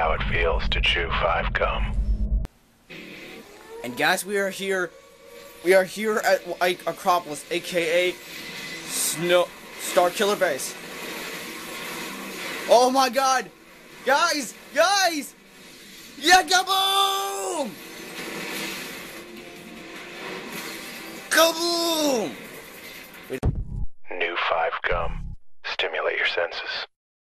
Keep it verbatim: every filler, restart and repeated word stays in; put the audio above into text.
how it feels to chew five gum. And guys, we are here. We are here at Ike Acropolis, aka Snow Star Killer Base. Oh my God, guys, guys! Yeah, kaboom! Kaboom! New five gum. Stimulate your senses.